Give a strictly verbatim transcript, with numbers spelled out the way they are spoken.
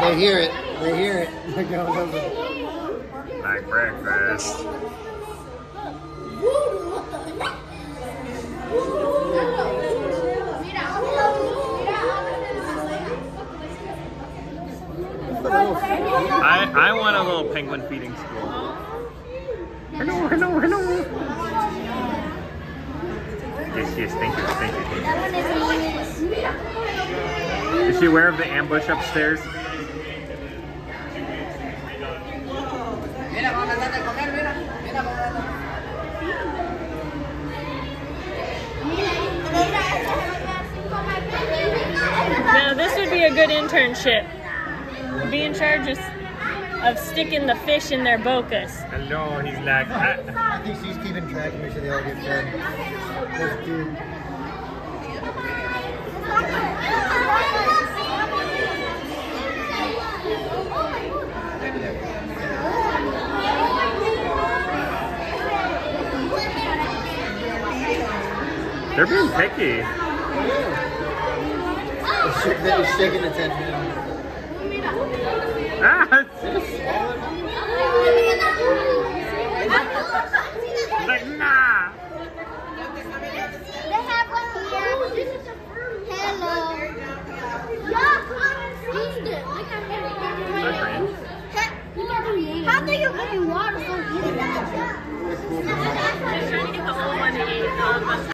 They hear it. They hear it. They're going over. Like breakfast. I, I want a little penguin feeding school. Hello, hello, hello. Yes, yes, thank you, thank you, thank you. Is she aware of the ambush upstairs? Now this would be a good internship. Be in charge of, of sticking the fish in their bocas. Hello, he's like... I think she's keeping track and make sure they all get fed. That's good. They're being picky. They're shaking its head. Ah! Like, nah! They have one here. Hello. How do you getting water so easy? Just trying to get the old one to eat.